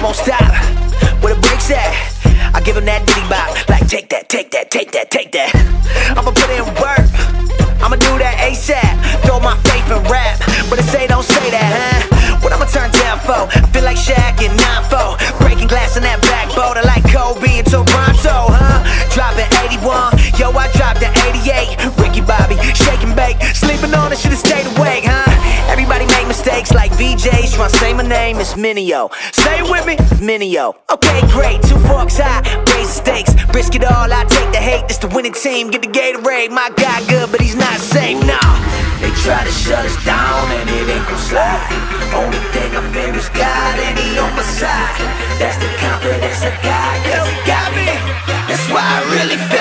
won't stop. Where the brakes at? I give him that diddy bop. Like take that, take that, take that, take that. I'ma put in work, I'ma do that ASAP. Throw my faith in rap, but they say don't say that, huh? What I'ma turn down for? I feel like Shaq in 9-4, breaking glass in that backboard. I like Kobe in Toronto, huh? Dropping 81, yo, I dropped the 88. Ricky Bobby, shake and bake, sleeping on it, should've stayed awake, huh? Everybody make mistakes like VJs, tryna say my name is Mineo. Say it with me, Mineo. Okay, great, 2 forks high, raise the stakes, risk it all, I take the hate. This the winning team, get the Gatorade. My guy good, but he's not safe, nah. They try to shut us down and it ain't gon' slide. Only thing I fear is God and he on my side. That's the confidence I got, cause he got me. That's why I really feel